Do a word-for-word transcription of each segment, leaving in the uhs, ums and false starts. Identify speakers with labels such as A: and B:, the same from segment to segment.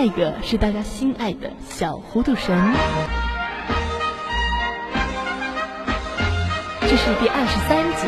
A: 一个是大家心爱的小糊涂神，这是第二十三集。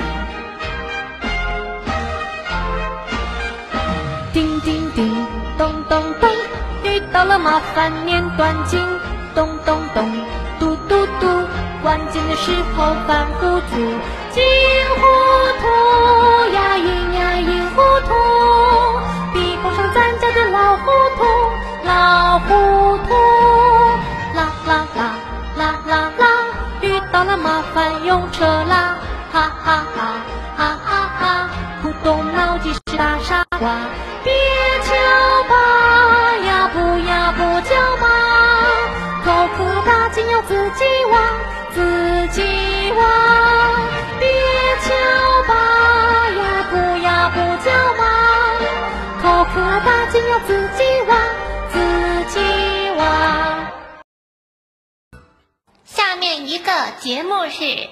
A: 叮叮叮，咚咚咚，遇到了麻烦念短经，咚咚咚，嘟嘟嘟，关键的时候犯糊涂，金糊涂呀银呀银糊涂，比不上咱家的老糊涂，老糊涂，啦啦啦啦啦啦，遇到了麻烦用车啦，哈哈哈哈哈哈，不动脑筋是大傻瓜，别叫吧呀不呀不叫吧，口渴大金要自己挖自己挖，别叫吧呀不呀不叫吧，口渴大金要自己挖自己挖。
B: 下面一个节目是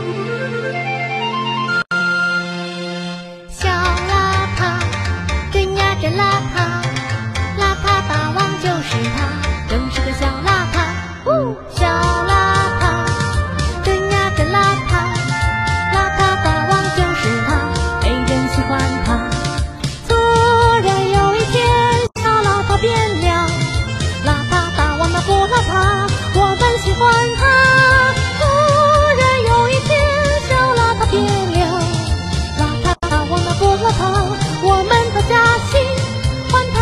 B: 小邋遢，真呀真邋遢，邋遢大王就是他，真是个小邋遢，呜，小邋遢，真呀真邋遢，邋遢大王就是他，没人喜欢他。突然有一天，小邋遢变了，邋遢大王那不邋遢，我们喜欢他。突然有一天，小邋遢变了，邋遢大王那不邋遢，我们都加喜欢他。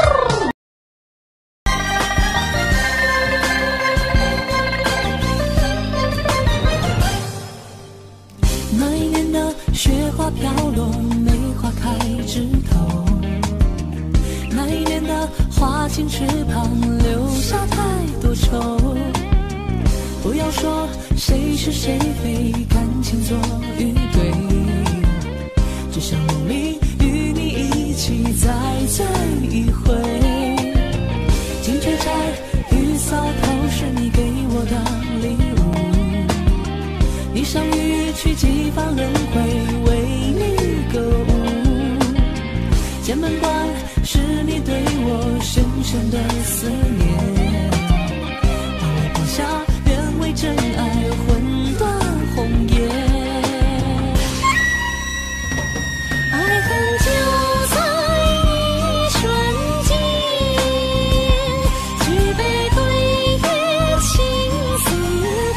C: 那一年的雪花飘落，梅花开枝头，那一年的花径池旁留下太多愁。不要说谁是谁非，感情做与对，只想努力与你一起再醉一回。金雀钗玉搔头是你给我的礼物，一场雨去几番轮回，为你歌舞。剑门关是你对我深深的思念，把我抛下愿为真爱魂断红颜。
B: 爱恨就在一瞬间，举杯对月情似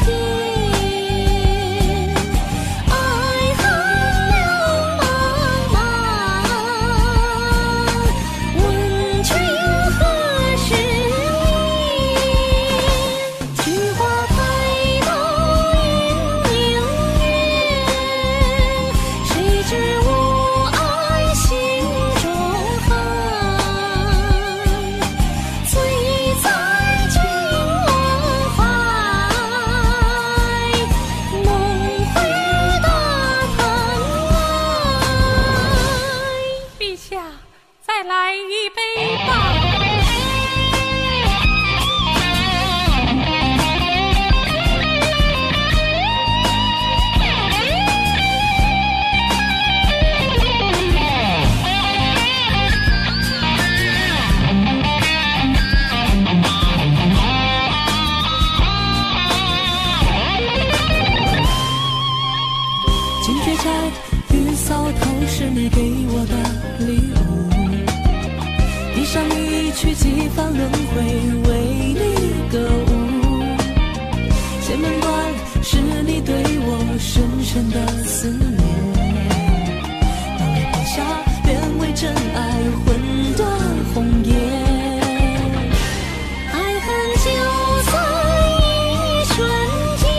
B: 天，爱恨两茫茫，问君何时圆，菊花开到阴明月，谁知我爱心中寒，醉在君王怀，梦回大唐来。
D: 陛下，再来一杯吧。
C: 金雀钗玉搔头是你给我的礼物，一场雨去几番轮回，为你歌舞。剑门关是你对我深深的思念，把我抛下愿为真爱魂断红颜。
B: 爱恨就在一瞬间，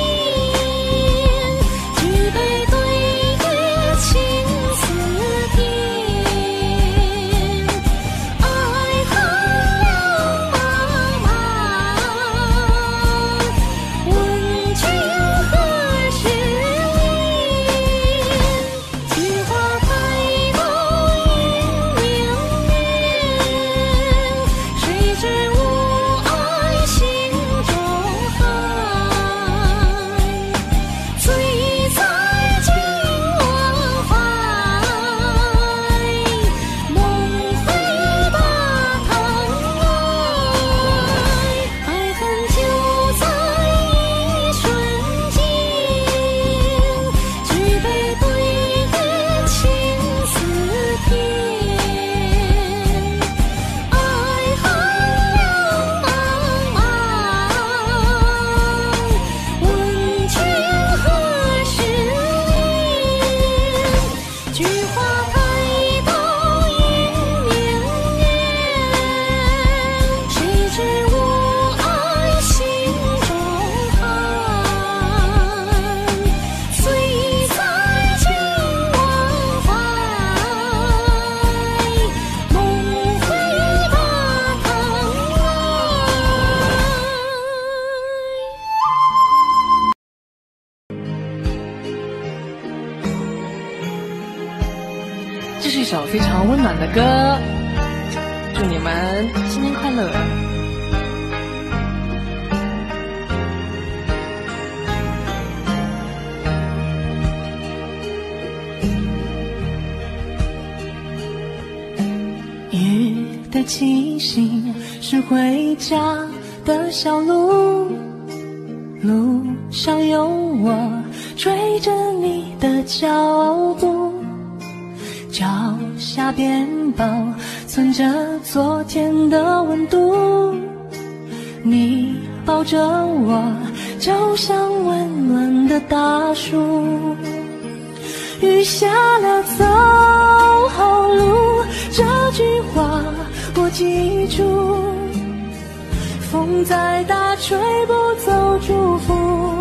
B: 举杯对月情似天，爱恨两茫茫，问君何时圆，
E: 这是一首非常温暖的歌，祝你们新年快乐。
C: 雨的气息是回家的小路，路上有我追着你的脚步，脚下边保存着昨天的温度，你抱着我就像温暖的大树。雨下了走好路，这句话我记住，风再大吹不走祝福，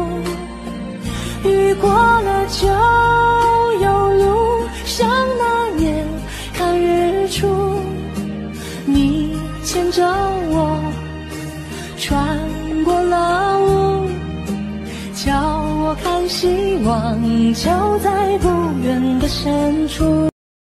C: 雨过了就有路，像那年看日出，你牵着我穿过了雾，叫我看希望就在不远的深处。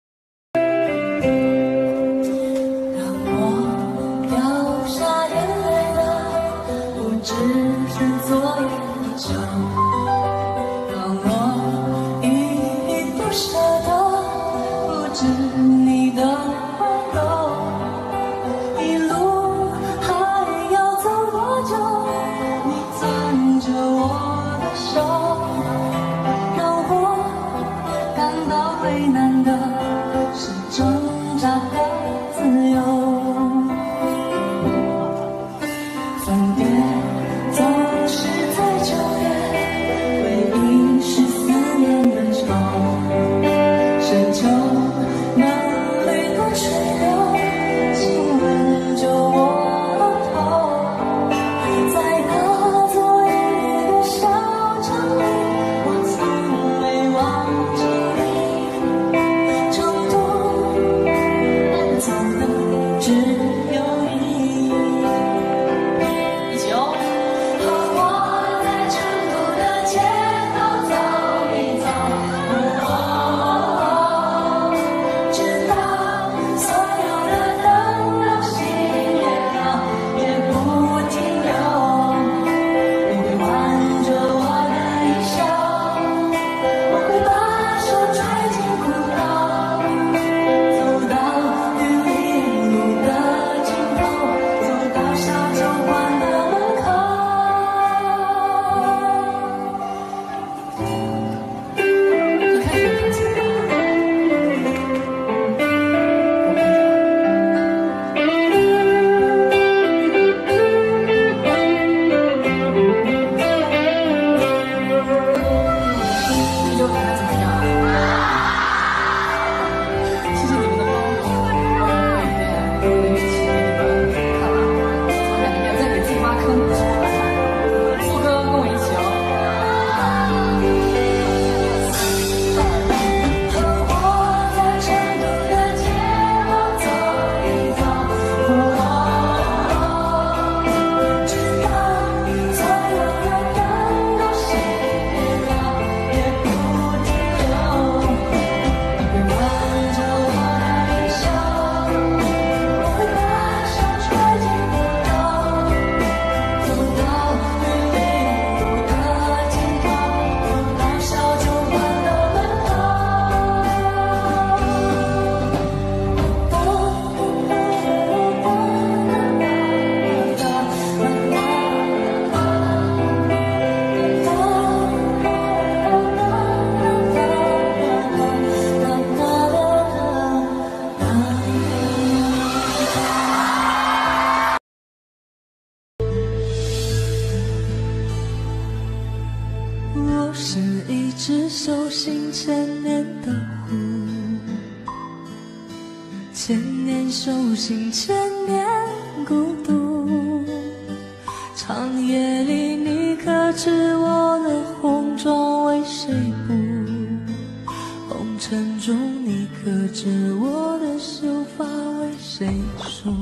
C: 千年修行，千年孤独。长夜里，你可知我的红妆为谁补？红尘中，你可知我的秀发为谁梳？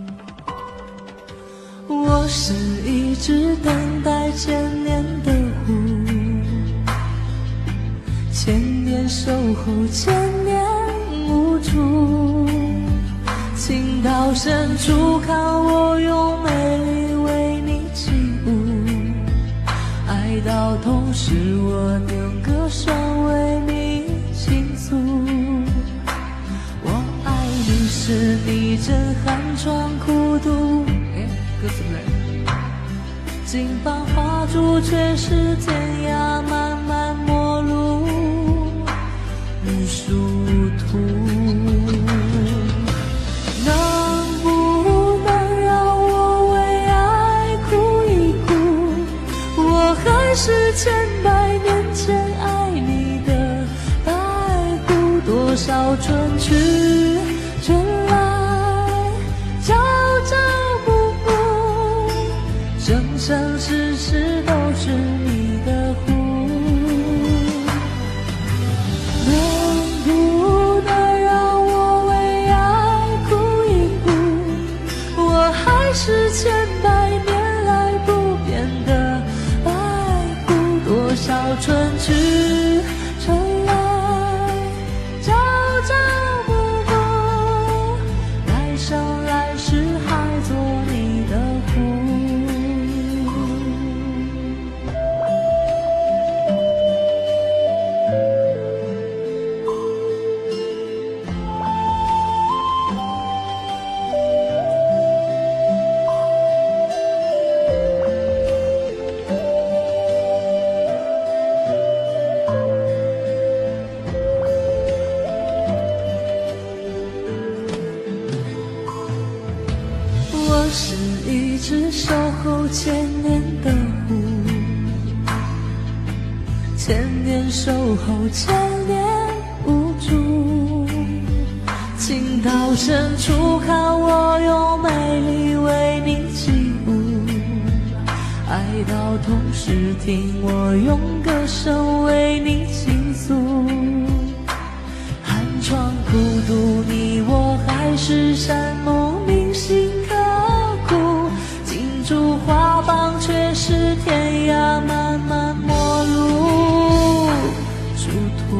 C: 我是一只等待千年的狐，千年守候，千年无助。情到深处，看我用美丽为你起舞，爱到痛时，我用歌声为你倾诉。我爱你是地震寒窗苦读，哎，歌词不对。金榜画柱却是天涯漫漫陌路，无殊途。能不能让我为爱哭一哭？我还是千百年前爱你的白骨，多少春去春来，朝朝暮暮，生生世世都是你的湖。能不能让我为爱哭一哭？我还是千百年来不变的白骨，多少春去春来，朝朝暮暮，来生来世还做你的湖。我是一只守候千年的狐，千年守候，千年无助。情到深处，看我用美丽为你起舞，爱到痛时，听我用歌声为你倾诉。寒窗苦读，你我还是山盟铭心刻骨，金烛花榜却是天涯漫漫陌路殊途。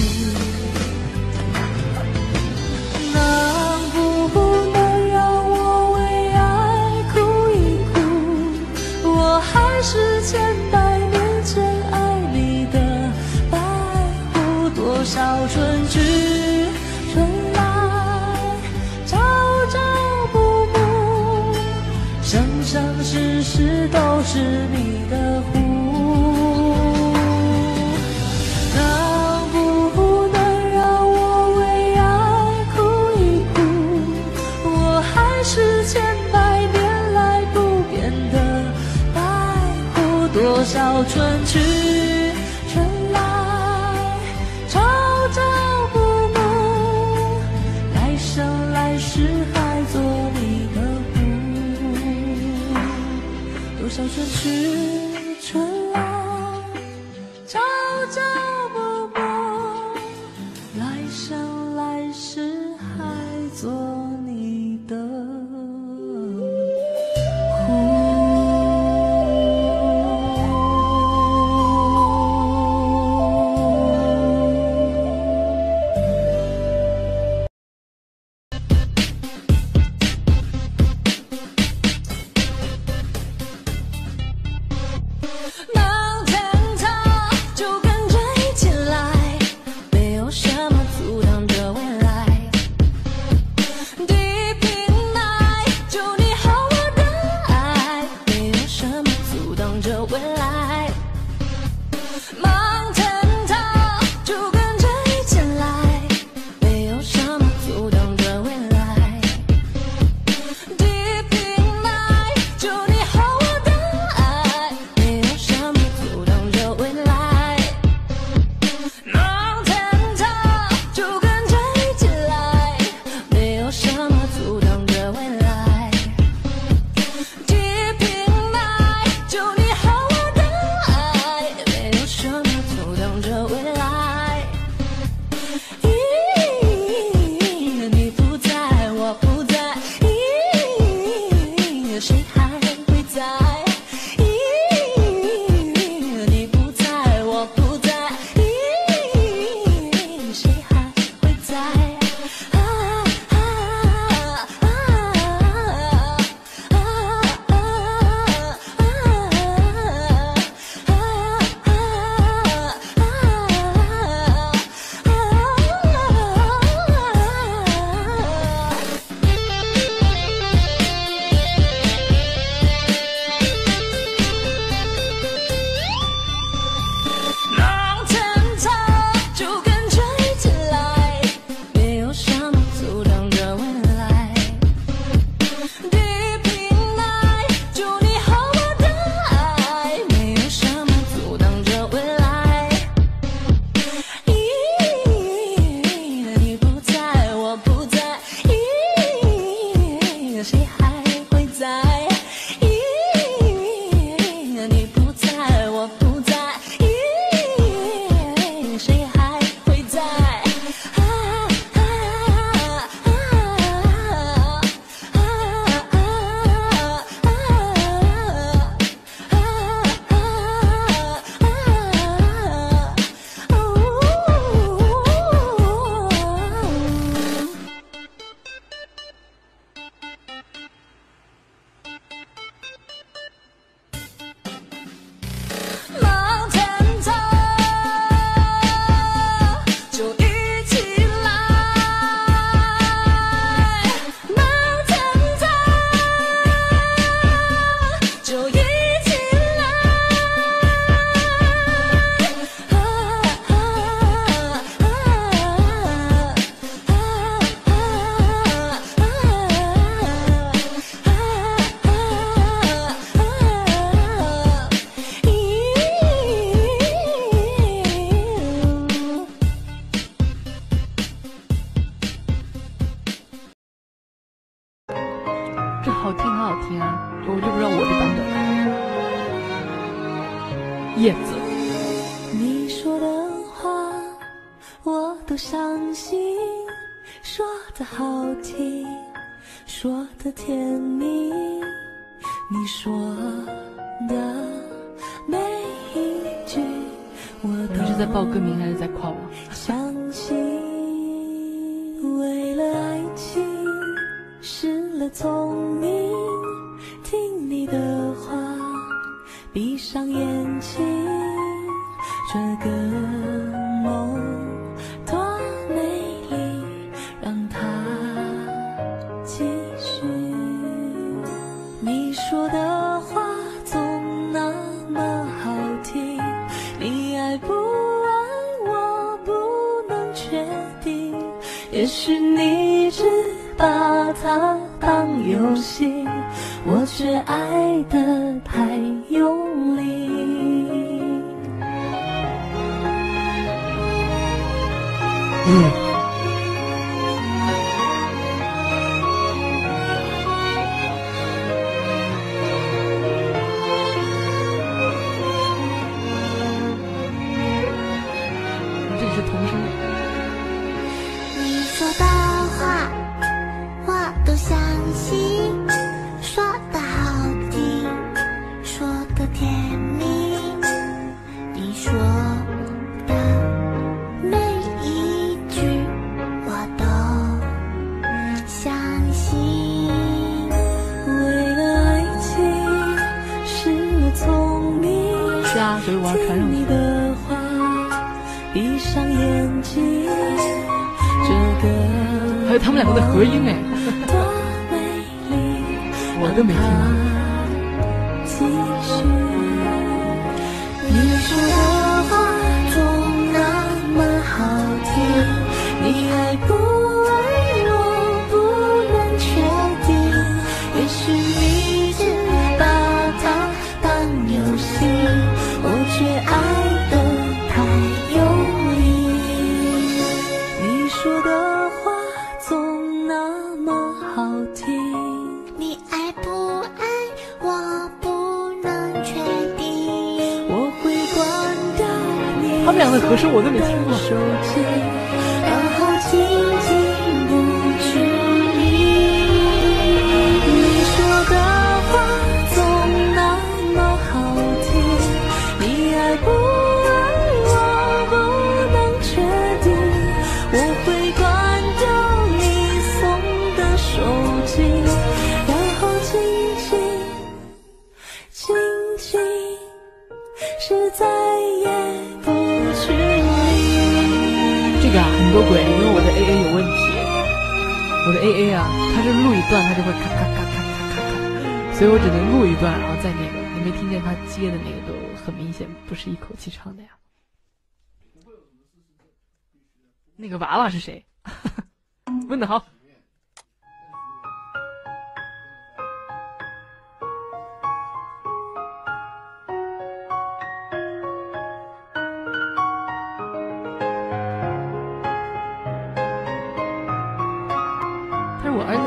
C: 能不能让我为爱哭一哭？我还是千百年前爱你的白骨，多少春去春来，朝朝暮暮，生生世世都是你的湖。能不能让我为爱哭一哭？我还是千百年来不变的白骨，多少春去春来，朝朝暮暮，来生来世还做你的湖。多少春去春来，朝朝暮暮，来生来世还做你的湖。
E: 子。
C: 你说的话我都相信，说的好听，说的甜蜜，你说的每一句我都
E: 你是在报歌名还是在夸我？
C: 相信。为了爱情失了聪明，听你的话，闭上眼睛，这个梦多美丽，让它继续。你说的话总那么好听，你爱不爱我不能确定，也许你只把它当游戏，我却爱得太用力。
E: 嗯。这是童声。
B: 你说的话我都相信，说的好听，说的甜蜜，你说的每一句我都相信。
C: 为了爱情失了聪明，
E: 是啊，所以我要传上
C: 听你
E: 去。
C: 的话，闭上眼睛，这个
E: 还有他们两个的合音哎，
C: 多美丽，
E: 我都没听过。
C: 继续。你说的话总那么好听，你爱不爱我不能确定，也许你只把它当游戏，我却爱得太用力。你说的话总那么好听，
B: 你爱不爱我不能确定，
C: 我会关掉你
E: 他们两个合声我都没听过。
C: 手机，然后紧紧不去理。你说的话总那么好听，你爱不爱我不能确定，我会关掉你送的手机，然后紧紧紧紧是再也不去理。
E: 这个啊很多鬼，因为我的 A A 有问题，我的 A A 啊，它是录一段它就会咔咔咔咔咔咔咔，所以我只能录一段，然后再那个，你没听见它接的那个都很明显不是一口气唱的呀。那个娃娃是谁？问得好。他是我儿子。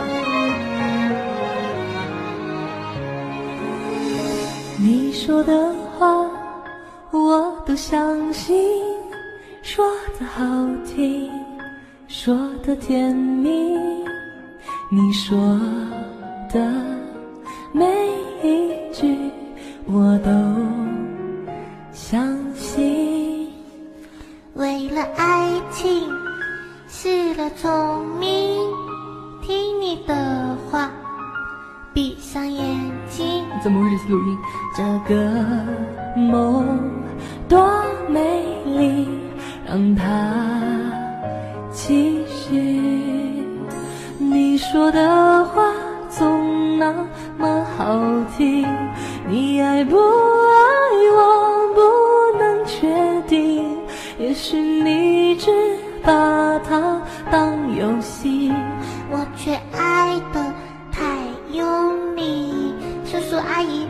C: 你说的话我都相信，说的好听，说的甜蜜，你说的每一句我都相信。
B: 为了爱情失了聪明，听你的话，闭上眼睛，
E: 怎么会是录音？
C: 这个梦多美丽，让它继续。你说的话总那么好听，你爱不爱我不能确定，也许你只把它当游戏，
B: 我却爱得太用力。叔叔阿姨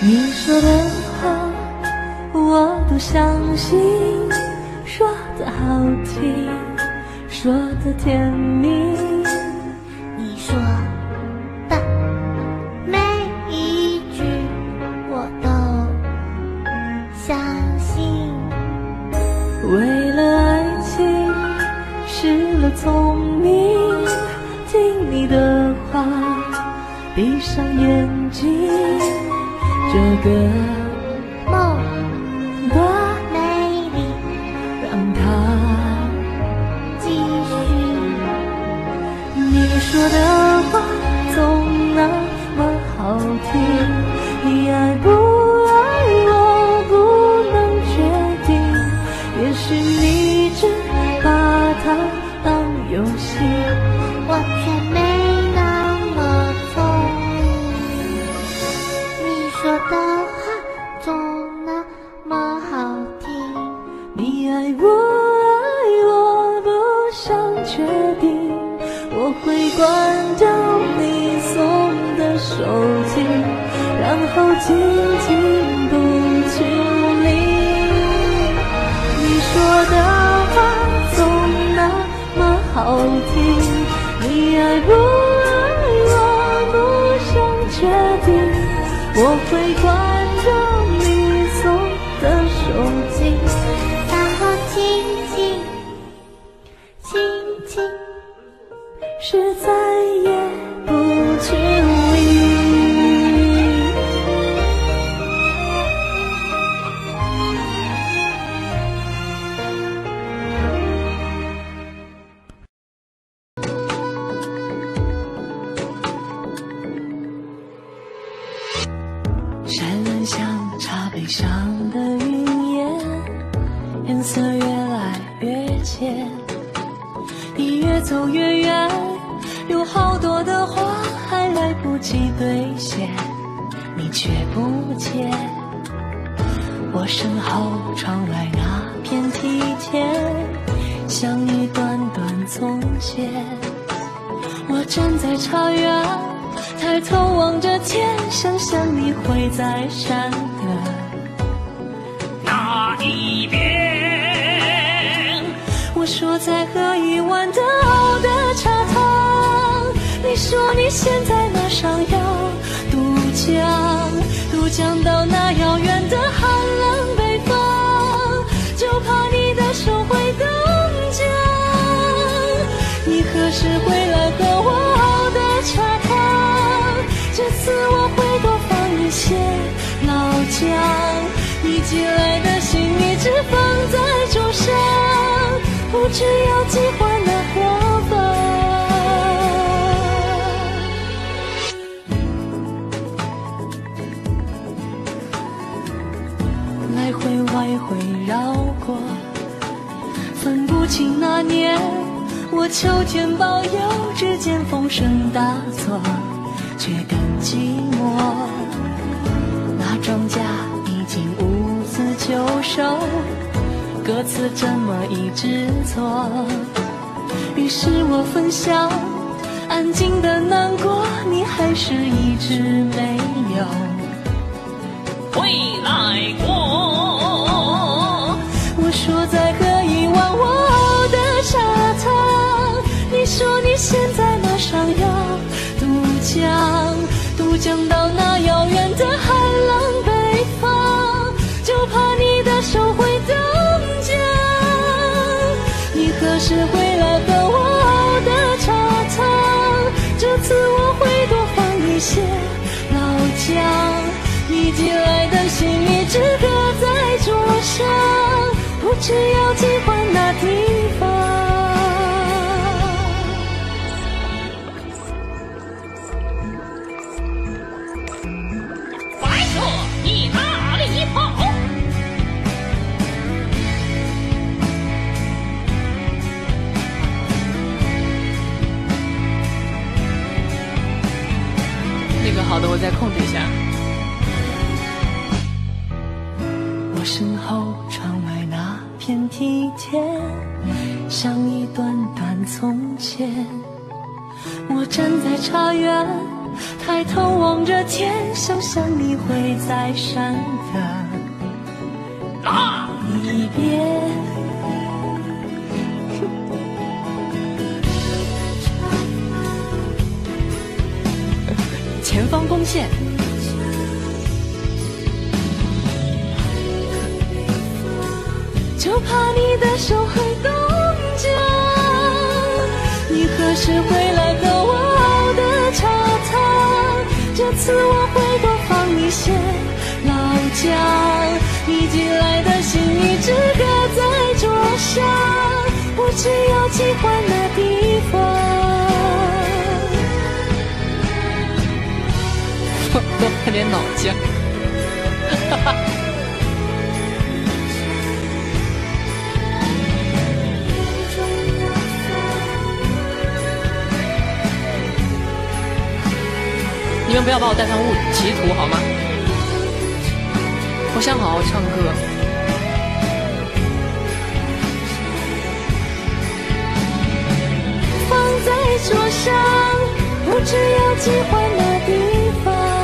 C: 你说的话我都相信，说的好听，说的甜蜜。
B: 你说的每一句我都相信。
C: 为了爱情失了聪明，听你的话，闭上眼睛，这个
B: 梦
C: 多
B: 美丽，
C: 让它
B: 继续。
C: 你说的话总那么好听，你爱不爱我不能决定，也许你只把它当游戏，
B: 我却没那么聪明。你说的话总那么好听，
C: 你爱不爱我不想决定，我会关掉你送的手机，然后静静不去理。你说的话总那么好听，你爱不爱我不想决定，我会关掉你送的手机，
B: 然后轻轻轻轻
C: 是再也不去理。山峦像茶杯上的云烟，颜色越来越浅，你越走越远，有好多的话还来不及兑现，你却不见。我身后窗外那片梯田，像一段段从前。我站在茶园，抬头望着天，想象你会在山的那一边。我说再喝一碗的熬的茶汤，你说你现在马上要渡江，渡江到那遥远的寒冷北方，就怕你的手会冻僵。你何时回来和我熬的茶汤？这次我会多放一些老姜，你寄来的信一直放在桌上，不知要寄还到何方。来回来回绕过，分不清那年我秋天抱柚，指尖风声大作，却更寂寞。那庄稼已经无字就手，歌词这么一直错。于是我分享安静的难过，你还是一直没有回来过。我说再喝一碗我熬的茶汤，你说你现在马上要渡江，渡江到那遥远的寒冷北方，就怕你的手会冻僵。你何时回来和我熬的茶汤？这次我会多放一些老姜，你寄来的信一直搁在桌上，不知要寄还哪地方。
D: 白色，你哪里跑？
E: 那个好的，我再控制一下。
C: 我身后窗外那片梯田，像一段段从前。我站在茶园，抬头望着天，想象你会再闪的一别。
E: 前方攻陷。
C: 就怕你的手会冻僵，你何时回来和我熬的茶汤？这次我会多放一些老姜，你寄来的信一直搁在桌上，我只要寄还那地方。
E: 多放点老姜。哈哈。你们不要把我带上误歧途好吗？我想好好唱歌。
C: 放在桌上，我只要寄还那地方。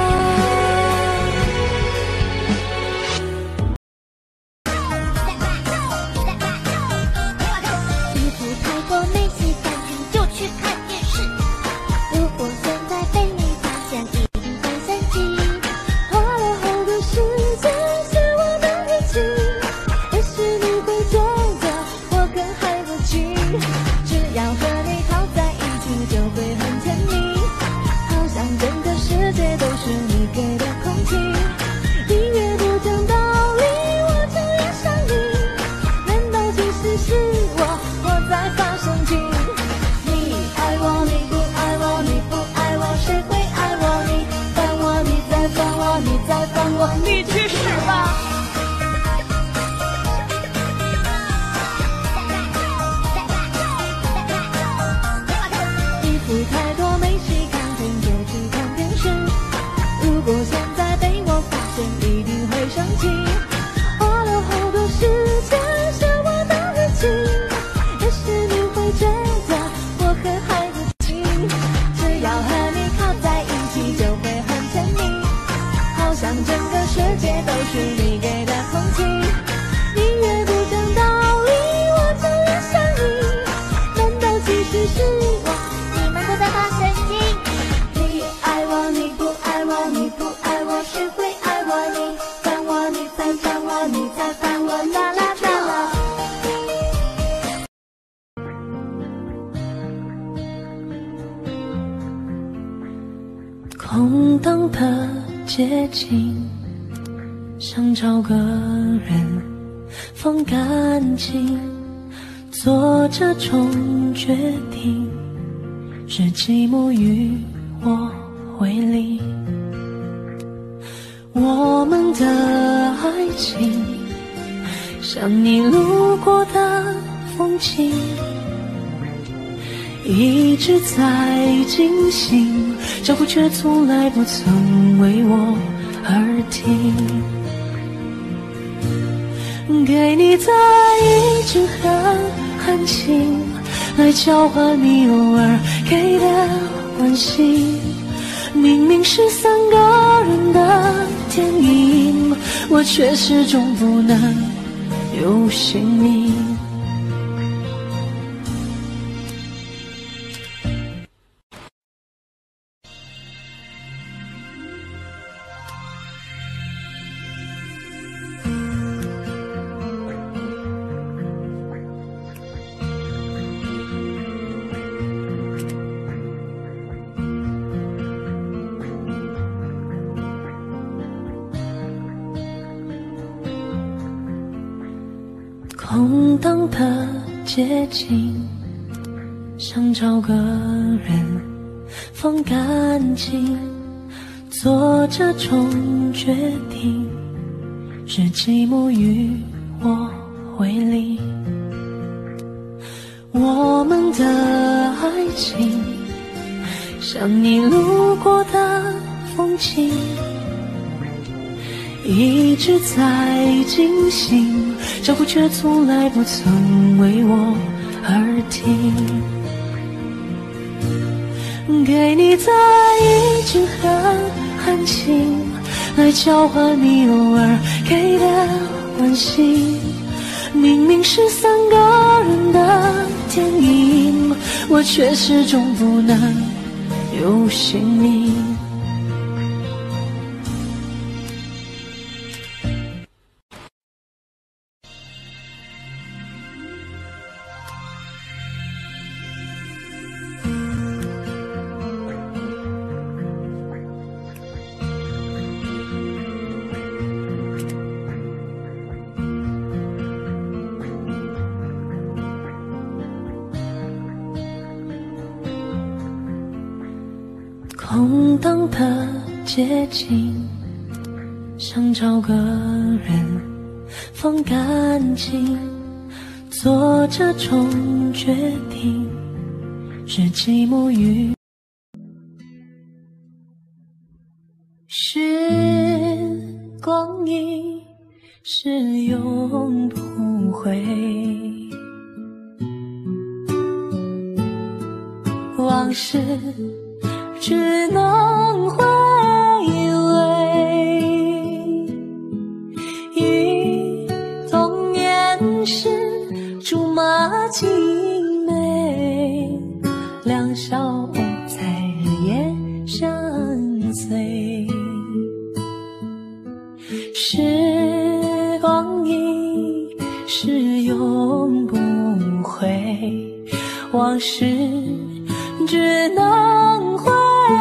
B: 衣服太多没洗干净就去看电视，如果现在被你发现一定会生气。花了好多时间是我的力气，也许你会觉得我更害不起，只要和你靠在一起就会很甜蜜，好像整个世界都是你给的空气。你越不讲道理我就越想你，难道其实是我我在发生气？你爱我你不爱我，你不爱我谁会爱我？你烦我你再烦我，你再烦我，你去试吧。衣服太多没洗干净就去看电视，如果现在被我发现一定会生气。花了好多时间是我的力气，也许你会觉得我很害不起，只要和你靠在一起就会很甜蜜，好像整个世界都是你给的空气。你越不讲道理我就越想你，难道其实是我你们都在发神经？你爱我你不爱我，你不爱我谁会爱我？你烦我你再烦我，你再烦我，啦啦啦啦。
C: 空荡的街景，想找个人放干净，做这种决定，是寂寞与我为邻。我们的爱情像你路过的风景，一直在进行，脚步却从来不曾为我而停。给你的一句很含情，来交换你偶尔给的关心。明明是三个人的电影，我却始终不能有姓名。空荡的街景，想找个人放干净，做这种决定，是寂寞与我为邻。我们的爱情像你路过的风景，一直在进行，脚步却从来不曾为我而停。给你的一句很含情， 来交换你偶尔给的关心。明明是三个人的电影，我却始终不能有姓名。空荡的街景，想找个人放干净，做这种决定是寂寞与是光阴，是永不回。往事只能回味，忆童年时竹马青梅，两小无猜日夜相随。时光一是永不回，往事只能回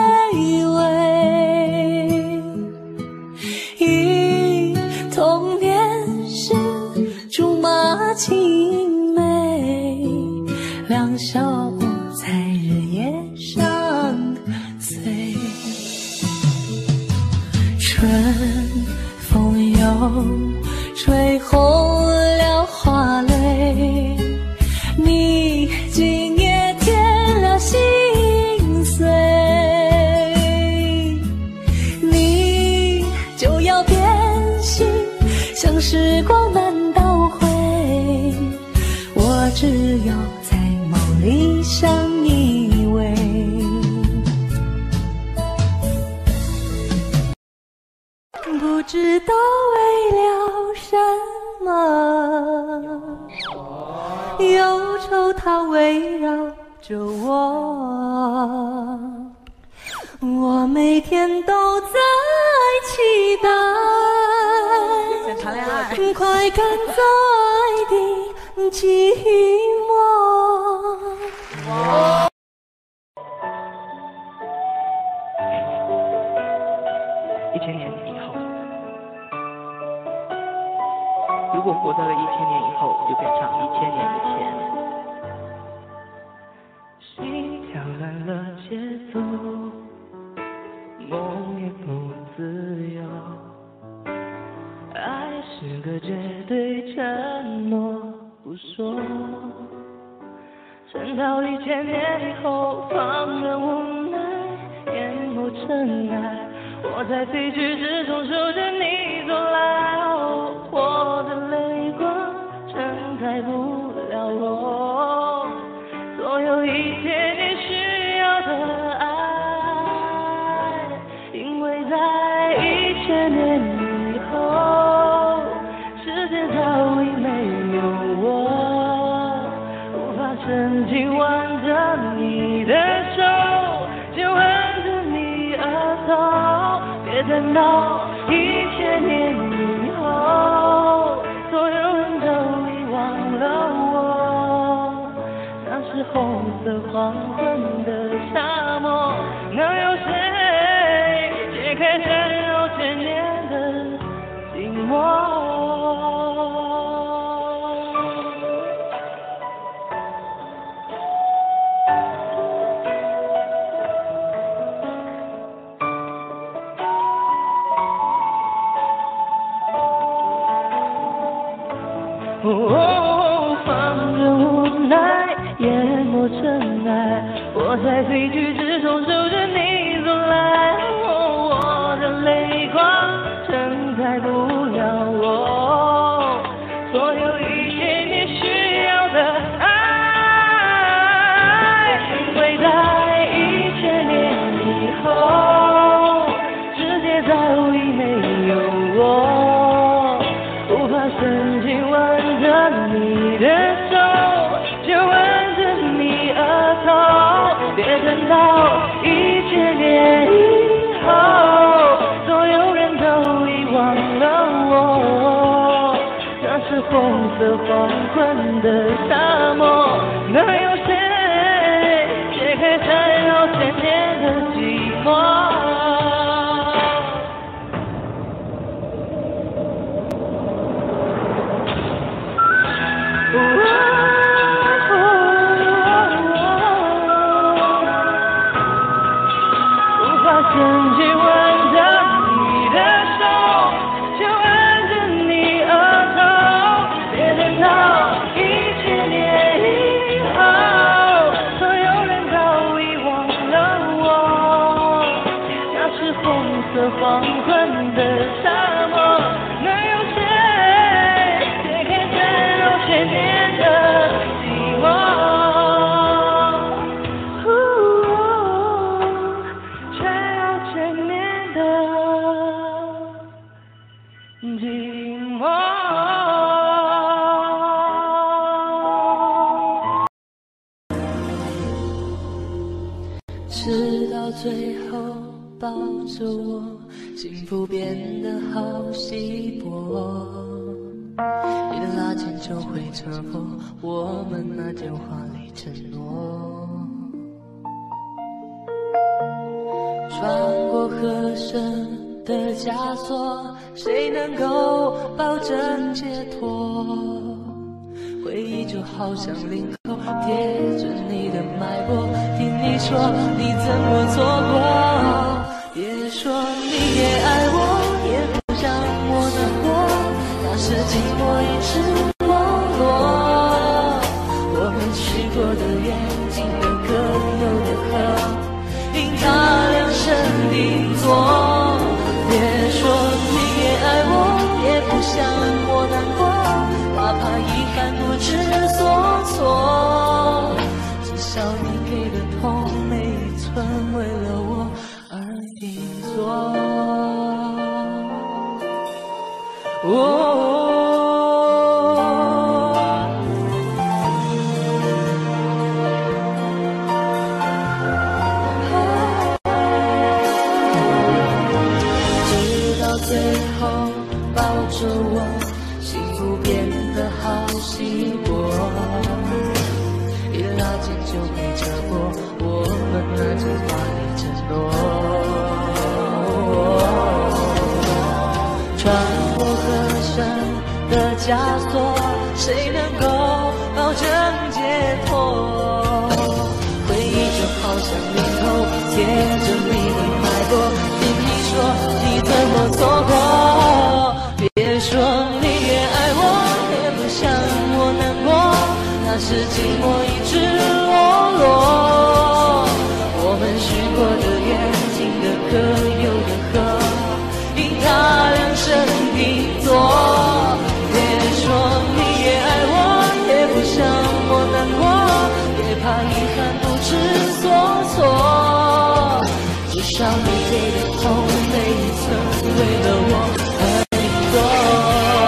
C: 味，忆童年时竹马青梅，两小无猜日夜相随。春风又吹红了花蕾，你今夜添了心碎，你就要变心，像时光难倒回，我只有在梦里相依偎。不知道为了什么，忧愁它围绕着我，我每天都在期待，快赶在的寂寞。
F: 一千年以后，如果活到了一千年以后，就变成一千年以前。心跳乱了节奏，梦也不自由。爱是个绝对承诺，不说。沉到一千年以后，放任无奈，淹没尘埃。我在废墟之中守着你走来，我的泪光承载不了我所有一切你需要的爱，因为在一千年以后，世界早已没有我，无法深情挽着你的手，就吻着你额头。别再闹，一千年以后，所有人都遗忘了我。那是红色黄昏的沙漠，能有谁解开缠绕千年的寂寞？哦，放任无奈，淹没尘埃，我在废墟之中守着你走来，哦，我的泪光承载不了我所有一切你需要的爱，因为在一千年以后，世界早已没有忘了我，那是红色黄昏的沙漠，哪有谁解开缠绕千年的寂寞？伸去吻着你的手，就按着你额头，别等到一千年以后，所有人都遗忘了我，那是红色黄昏的沙漠，哪有谁解开缠绕千年的寂寞？
C: 直到最后抱着我，幸福变得好稀薄。一旦拉近就会扯破我们那电话里承诺。穿过河深的枷锁，谁能够保证解脱？回忆就好像领口贴着你的脉搏，听你说你怎么错过，别说你也爱我，也不让我难过，那是寂寞一直落落。我们许过的愿，尽的各有的合，因他量身定做。别说你也爱我，也不想我难过，怕怕遗憾不知所措，至少你给的痛每一寸为了我而运作。哦最后抱着我，幸福变得好稀薄，一拉近就会扯破我们那句话里承诺。穿过河深的枷锁，谁能够保证解脱？回忆就好像领头贴着你的脉搏，听你说你怎么错过，别说你也爱我，也不想我难过，那是寂寞一直落落。我们许过的愿，尽的可有的合，因他量身定做。别说你也爱我，也不想我难过，也怕遗憾不知所措，至少你给的痛每一寸为了我而运作。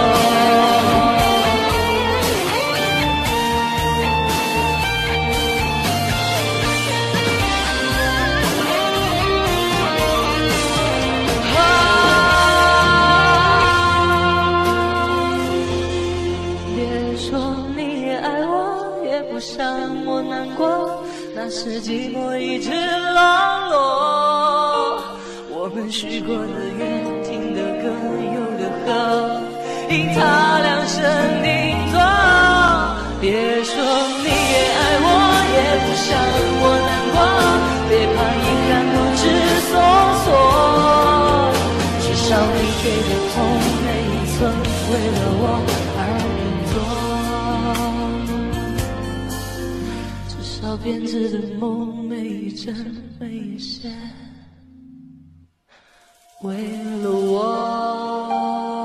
C: 别说你也爱我，也不想我难过，那是寂寞一直落落。我们许过的愿，听的歌，有的合，因他量身定做。别说你也爱我，也不想我难过，别怕遗憾不知所措，至少你给的痛每一寸为了我而运作，至少编织的梦每一针每一线为了我。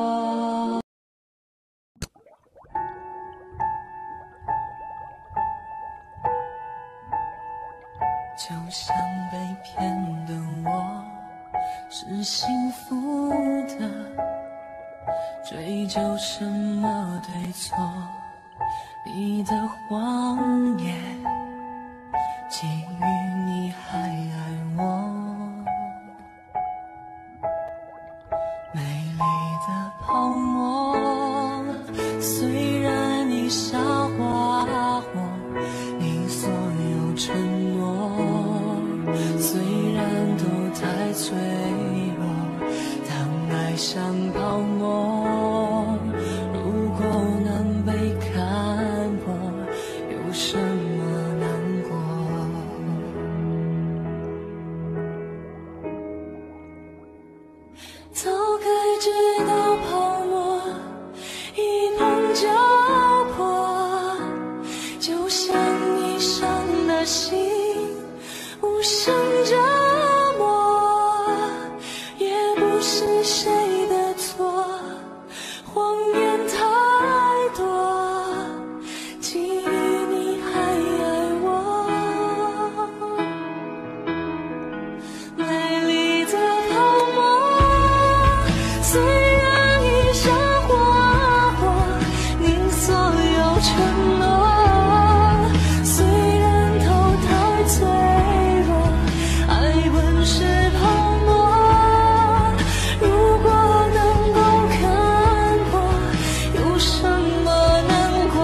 C: 就像被骗的我是幸福的，追究什么对错，你的谎言基于你还爱我，美丽像泡沫，如果能被看破，有什么难过？早该知道泡沫一碰就破，就像你伤的心无声折磨，也不是谁的错，谎言太多，记忆你还爱我，美丽的泡沫虽然已闪花火，你所有承诺虽然都太脆弱，爱本是泡沫，如果能够看破，有什么难过？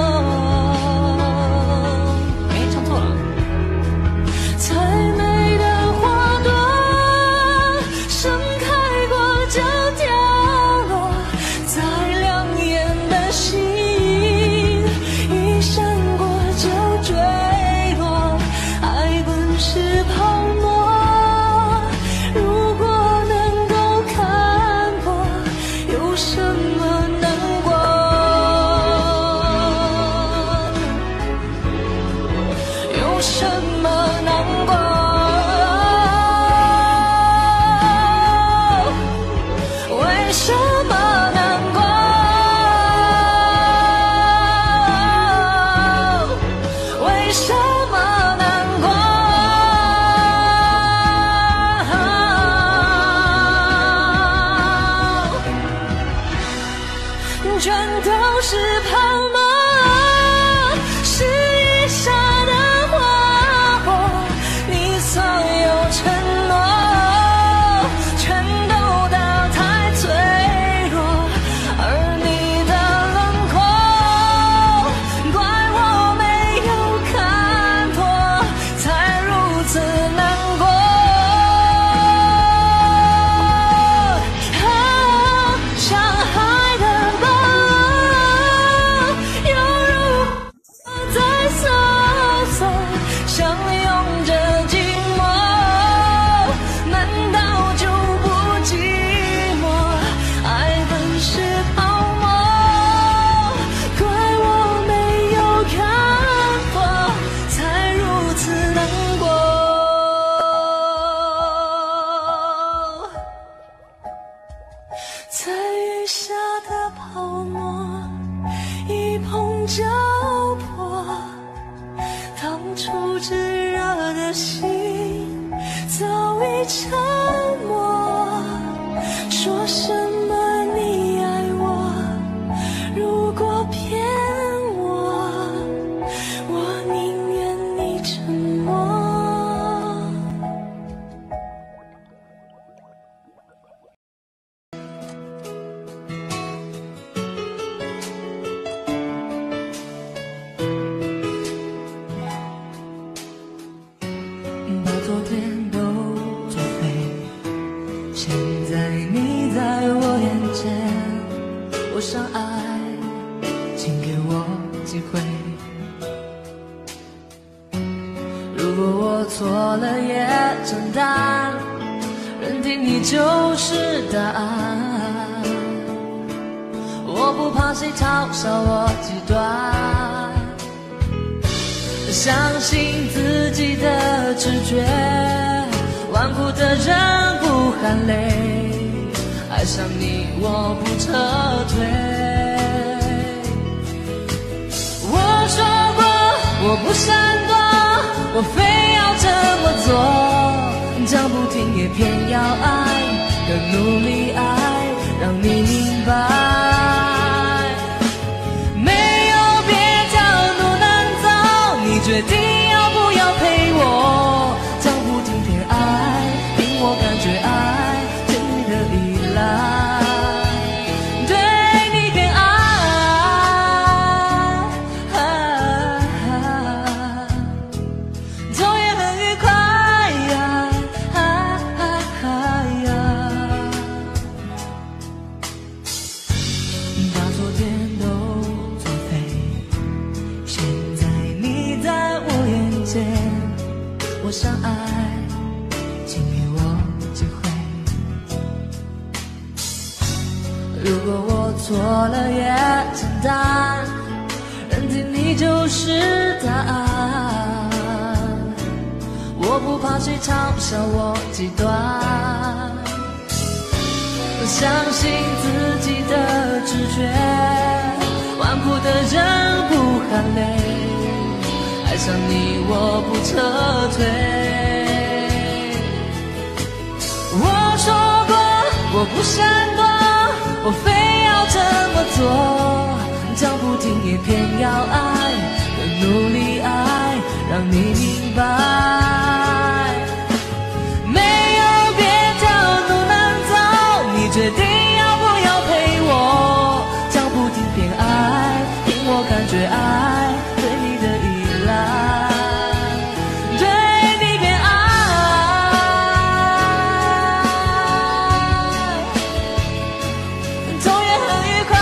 C: 哎，唱错了。再美的花朵盛开过就掉落，再亮眼的星一闪过就坠落，爱本是泡沫，如果能够看破，有什么难过？有什么难过？为什么难过？为什么难过？全都是泡沫，是一刹的花火，你所有承诺全都到太脆弱，而你的轮廓怪我没有看破，才如此难过。啊，伤害的包罗，犹如在搜索，相拥着寂寞，难道就不寂寞？爱本是泡沫，怪我没有看破，才如此难过。在雨下的泡沫一碰就破，当初炙热的心早已沉默，说什么你爱我，如果骗我，我宁愿你沉默。把昨天都作废，现在你在我眼前，我想爱，请给我机会。如果我错了也承担，认定你就是答案，我不怕谁嘲笑我极端，相信自己的直觉，顽固的人不含泪，爱上你我不撤退。我说过我不闪躲，我非要这么做，讲不听也偏要爱，更努力爱，让你明白，没有别条路能走，你决定要不要陪我，讲不听偏爱，令我感觉爱，对你的依赖，对你偏爱，走也很愉快， 如果我错了也简单，认定你就是答案。我不怕谁嘲笑我极端，我相信自己的直觉，顽固的人不喊累，爱上你我不撤退。我说过我不闪躲，我非要这么做，讲不听也偏要爱，更努力爱，让你明白，没有别条路能走，你决定要不要陪我，讲不听偏爱，听我感觉爱，对你的依赖，对你偏爱，走也很愉快。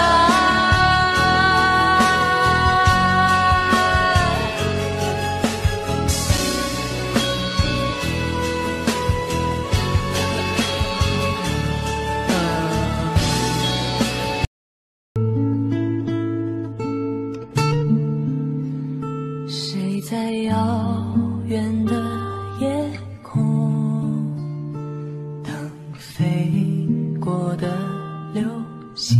C: 谁在遥远的夜空等飞过的流星，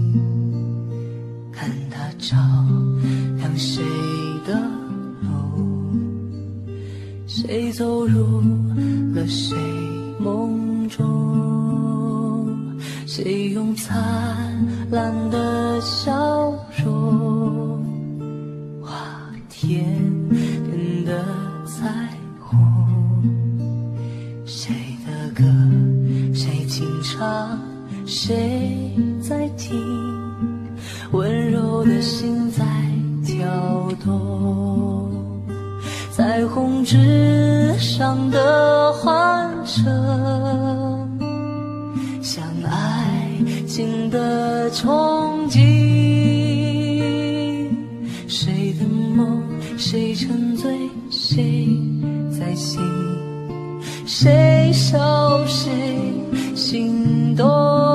C: 看它照亮谁的路，谁走入了谁梦中，谁用灿烂的笑容画甜甜的彩虹，谁的歌谁轻唱，谁在听，温柔的心在跳动，彩虹之上的欢声，像爱情的憧憬，谁的梦谁沉醉，谁在醒，谁笑谁心动，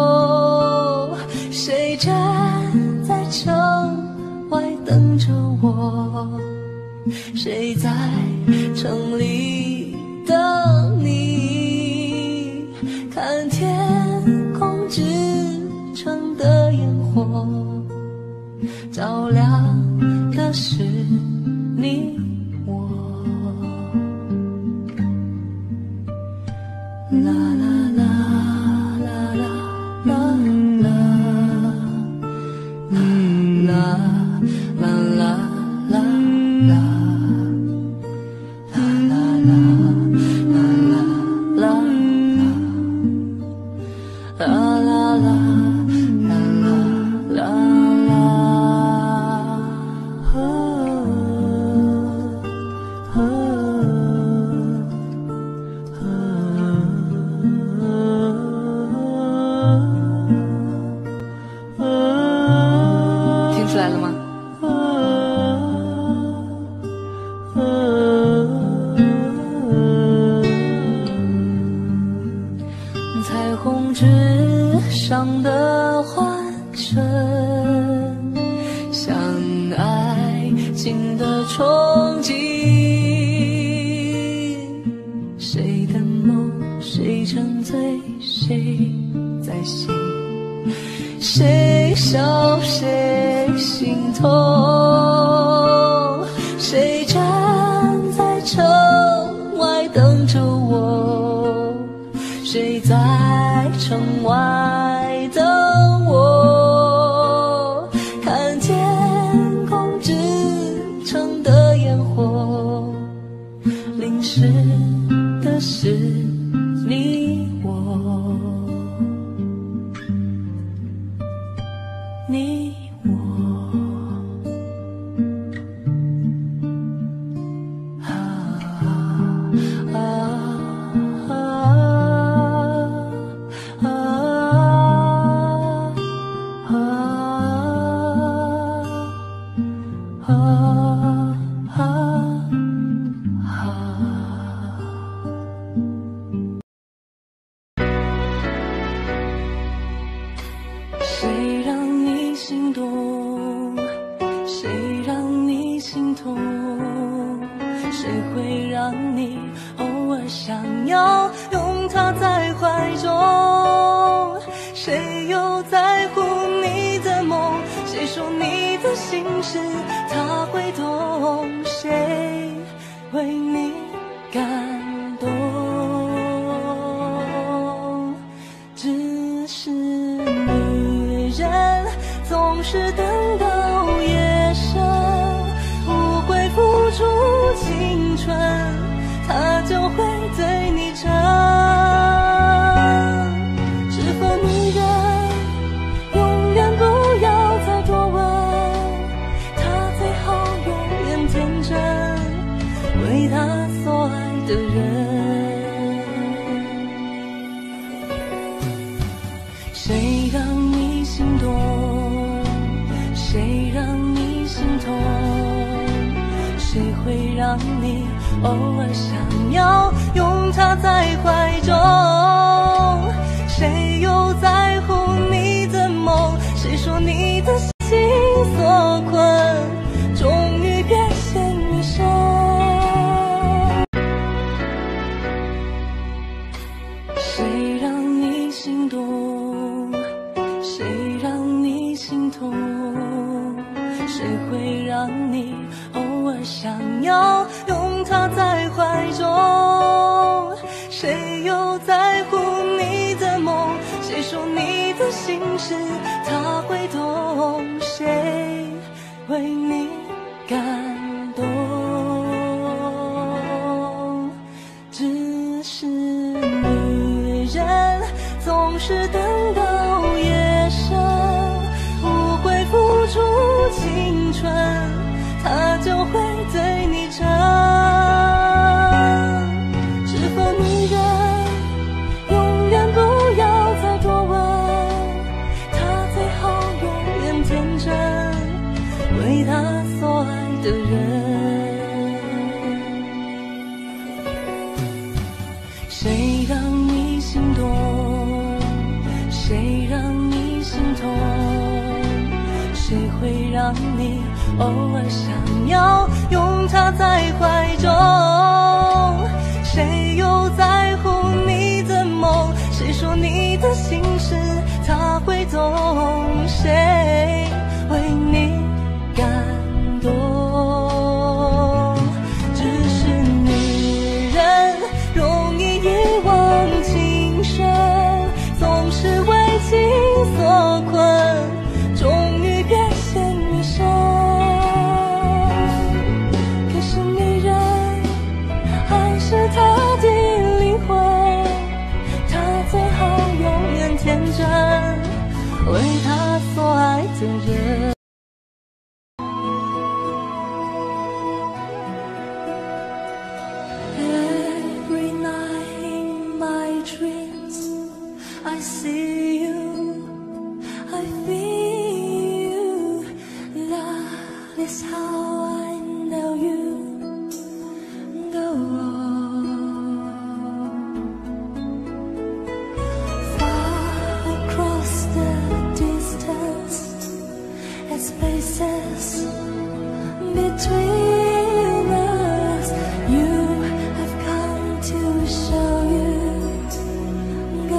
C: 谁站在城外等着我，谁在城里等你，看天空织成的烟火，照亮的是你我。啦啦啦啦啦啦啦啦啦啦啦啦啦
E: 听出来了吗？
C: 彩虹之上的欢声，像爱情的憧憬，谁的梦谁沉醉，谁在醒，谁笑谁心痛，谁站在城外等着我，谁在城外等我，看天空织成的烟火，淋湿的是你我，你我。 谁让你心动？谁让你心痛？谁会让你偶尔想要拥他在怀中？谁又在乎你的梦？谁说你的心事他会懂？谁为你感动？只是女人总是等到夜深，无悔付出青春，他就会对你真。是否女人永远不要再多问，他最好永远天真，为他所爱的人。谁让你心动？谁让你心痛？谁会让你偶尔想要拥他在怀中？谁又在乎你的梦？谁说你的心所困，终于变现女生？谁让你心动？谁让你心痛？谁会让你偶尔想要拥他在怀中？谁又在乎你的梦？谁说你的心事他会懂？谁为你感动？只是女人总是等到夜深，无悔付出青春，他就会对你真。是否女人永远不要再多问，他最好永远天真，为他所爱的人。谁让你心动？谁让你心痛？谁会让你偶尔想要拥他在怀中？谁又在乎你的梦？谁说你的心事他会懂？谁为你感动？只是女人容易遗忘情深，总是为情所困，终于变现女生。可是女人还是他的灵魂，他最好永远天真，为他所爱的人。Every night in my dreams I see you, I feel you. That is how I know you. Go on. Far across the distance, and spaces between us, you have come to show you. Go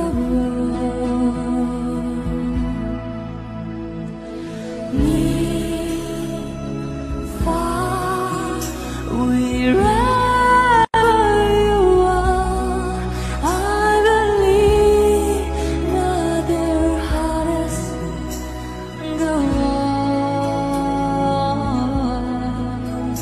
C: on. Near, far, wherever you are, I believe that their hearts go on.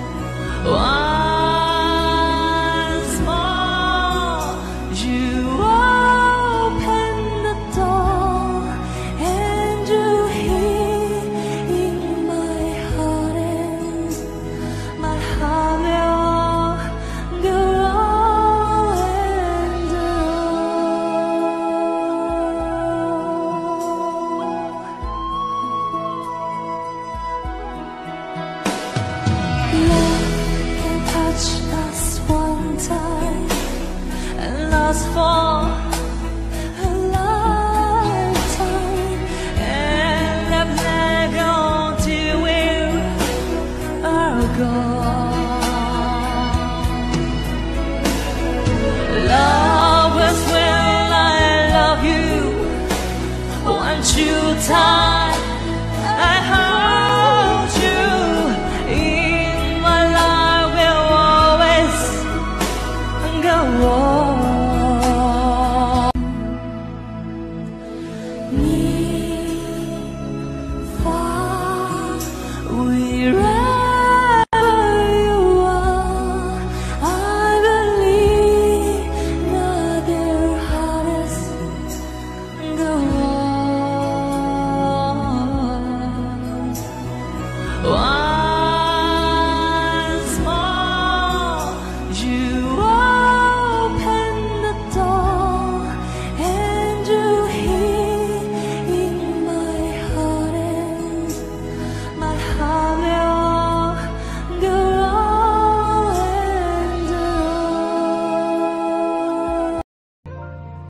C: Once more, you open the door, and you hear in my heart, and my heart will go on and on. Love can touch us one time and last for a lifetime, 晚秋他。